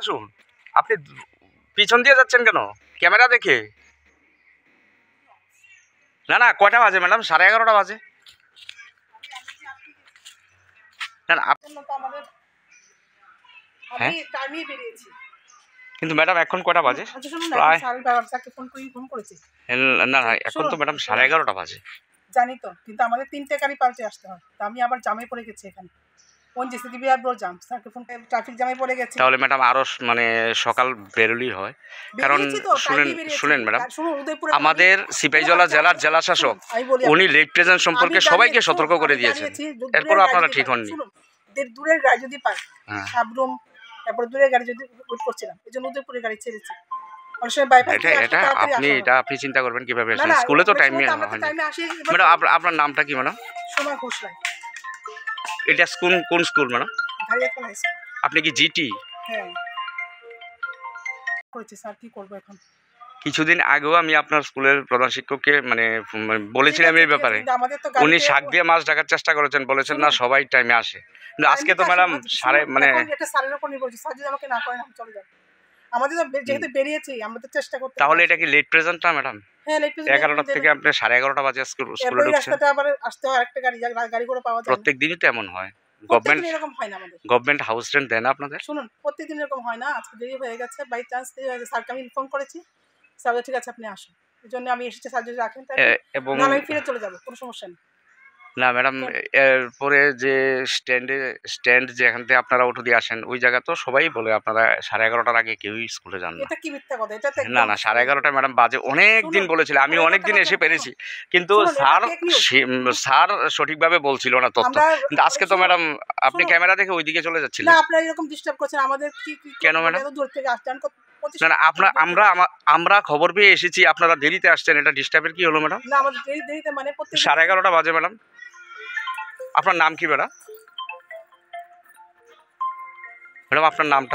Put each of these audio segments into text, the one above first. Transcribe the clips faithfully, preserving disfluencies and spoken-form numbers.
আসুন। আপনি পিছন দিয়ে যাচ্ছেন কেন ক্যামেরা দেখে? না না কয়টা বাজে ম্যাডাম? সাড়ে এগারোটা বাজে। না না হ্যাঁ কিন্তু ম্যাডাম এখন কয়টা বাজে? প্রায় না না এখন তো ম্যাডাম সাড়ে এগারোটা বাজে। জানি তো, কিন্তু আমাদের তিনটে গাড়ি পাল্টে আসতে হয়। তা আমি আবার জামে পড়ে গেছি এখানে। কোন জেসিবি আর বড় জাম, স্যারকে ফোন করে ট্রাফিক জামে পড়ে গেছি। তাহলে ম্যাডাম আরো মানে সকাল বেরোলেই হয়, কারণ শুনেন শুনেন ম্যাডাম, আমাদের সিপাহীজলা জেলার জেলা শাসক উনি লেট প্রেজেন্ট সম্পর্কে সবাইকে সতর্ক করে দিয়েছেন, এরপরও আপনারা ঠিক হননি। দূরের গাড়ি যদি পাই, সাবরুম তারপর দূরের গাড়ি যদি ওয়েট করছিলাম, এই জন্য উদয়পুরের গাড়ি ছেড়েছি। এটা আপনি এটা আপনি চিন্তা করবেন কিভাবে আসেন, স্কুলে তো টাইমে হয় না। ম্যাডাম আপনার নামটা কি ম্যাডাম? সোমা ঘোষ রায়। এটা কোন কোন স্কুল ম্যাডাম? আপনি কি জিটি? হ্যাঁ করেছি স্যার, কি করব এখন? কিছুদিন আগেও আমি আপনার স্কুলের প্রধান শিক্ষককে মানে বলেছিলাম এই ব্যাপারে, উনি শাক দিয়ে মাছ ঢাকার চেষ্টা করেছেন, বলেছেন না সবাই টাইমে আসে, কিন্তু আজকে তো ম্যাডাম সাড়ে মানে এটা স্যারের উপর নির্ভর, স্যার যদি আমাকে না করেন আমি চলে যাব। আমাদের তো যেহেতু বেরিয়েছি আমরা তো চেষ্টা করতে। তাহলে এটা কি লেট প্রেজেন্ট না ম্যাডাম? হ্যাঁ লেট প্রেজেন্ট। এগারোটা থেকে আপনি সাড়ে এগারোটা বাজে স্কুল স্কুলে ঢুকছেন, রাস্তাটা আবার আসতে হয় আরেকটা গাড়ি, গাড়ি করে পাওয়া যায়। প্রত্যেক দিনই তো এমন হয়? গভর্নমেন্ট এরকম হয় না আমাদের, গভর্নমেন্ট হাউস রেন্ট দেয় না আপনাদের? শুনুন প্রত্যেকদিন এরকম হয় না, আজকে দেরি হয়ে গেছে, বাই চান্স দেরি হয়ে গেছে, স্যারকে আমি ইনফর্ম করেছি, স্যার ঠিক আছে আপনি আসুন, এই জন্য আমি এসেছি, স্যার যদি রাখেন তাহলে এবং আমি ফিরে চলে যাব, কোনো সমস্যা নেই। না ম্যাডাম এরপরে যে স্ট্যান্ডে স্ট্যান্ড যেখান থেকে আপনারা অটো দিয়ে আসেন ওই জায়গা তো সবাই বলে আপনারা সাড়ে এগারোটার আগে কেউই স্কুলে যান না। এটা কি মিথ্যা কথা? এটা না না সাড়ে এগারোটা ম্যাডাম বাজে, অনেক দিন বলেছিল, আমি অনেক দিন এসে পেরেছি, কিন্তু স্যার স্যার সঠিকভাবে বলছিল না তথ্য, কিন্তু আজকে তো ম্যাডাম আপনি ক্যামেরা দেখে ওইদিকে চলে যাচ্ছিলেন। না আপনারা এরকম ডিস্টার্ব করছেন আমাদের, কি কেন ম্যাডাম? দূর থেকে আসছেন না না আপনার আমরা আমরা খবর পেয়ে এসেছি আপনারা দেরিতে আসছেন, এটা ডিস্টার্বের কি হলো ম্যাডাম? না আমাদের দেরি দেরিতে মানে সাড়ে এগারোটা বাজে ম্যাডাম। আপনার নাম কি ম্যাডাম? ম্যাডাম আপনার নামটা?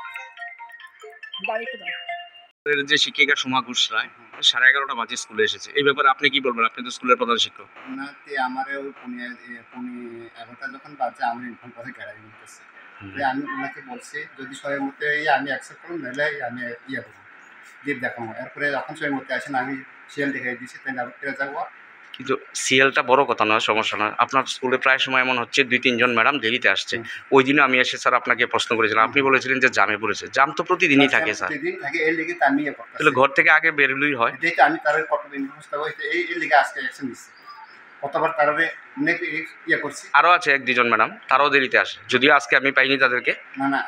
যে শিক্ষিকা সোমা ঘোষ রায় সাড়ে এগারোটা বাজে স্কুলে এসেছে, এই ব্যাপারে আপনি কি বলবেন? আপনি তো স্কুলের প্রধান শিক্ষক। না আমার ওই এগারোটা যখন বাজে আমি ইনফর্ম করে গাড়ি নিতেছি, আমি ওনাকে বলছি যদি সময় মতো আমি অ্যাকসেপ্ট করুন, নাহলে আমি ইয়ে করবো লিভ দেখাবো। এরপরে যখন সময় মতো আসেন আমি সিএল দেখাই দিয়েছি, তাই আমি ফিরে যাবো। কিন্তু সিএলটা বড় কথা নয়, সমস্যা নয়। আপনার স্কুলে প্রায় সময় এমন হচ্ছে দুই তিনজন ম্যাডাম দেরিতে আসছে, ওই দিনও আমি এসে স্যার আপনাকে প্রশ্ন করেছিলাম, আপনি বলেছিলেন যে জামে পড়েছে। জাম তো প্রতিদিনই থাকে স্যার, তাহলে ঘর থেকে আগে বেরোলেই হয়। আমি তার এই লিগে আজকে অ্যাকশন দিচ্ছি, কতবার তার ইয়ে করছি। আরও আছে এক দুজন ম্যাডাম তারাও দেরিতে আসে, যদিও আজকে আমি পাইনি তাদেরকে। না না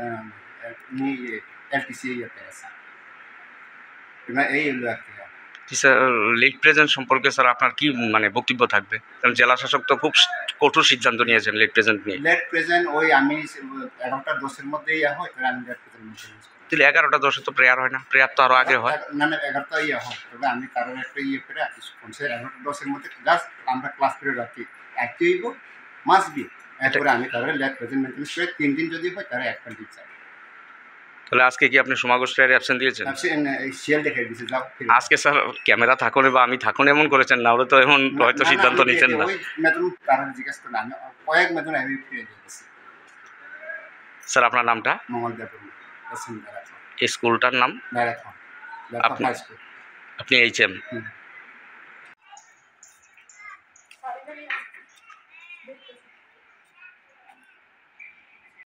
এলটিসি ইয়েতে আছে না, এই স্যার লেট প্রেজেন্ট সম্পর্কে স্যার আপনার কি মানে বক্তব্য থাকবে? কারণ জেলা শাসক তো খুব কঠোর সিদ্ধান্ত নিয়েছেন লেট প্রেজেন্ট নিয়ে। লেট প্রেজেন্ট ওই আমি এগারোটা দশের মধ্যে ইয়ে হয়, আমি লেট প্রেজেন্ট। তাহলে এগারোটা দশে তো প্রেয়ার হয় না? প্রেয়ার তো আরও আগে হয়। না না এগারোটা ইয়ে হয়, তবে আমি কারোর একটা ইয়ে করে সে এগারোটা দশের মধ্যে জাস্ট আমরা ক্লাস পিরিয়ড রাখি একটি হইব মাস বি, এরপরে আমি কারোর লেট প্রেজেন্ট মেনটেন্স করে তিন দিন যদি হয় তারা একটা দিন চাই। তাহলে আজকে কি আপনি সোমা ঘোষ রায়ের অ্যাবসেন্ট দিয়েছেন? আজকে স্যার ক্যামেরা থাকুন বা আমি থাকুন এমন করেছেন, না হলে তো এমন হয়তো সিদ্ধান্ত নিতেন না। স্যার আপনার নামটা? এই স্কুলটার নাম? আপনি এইচ এম।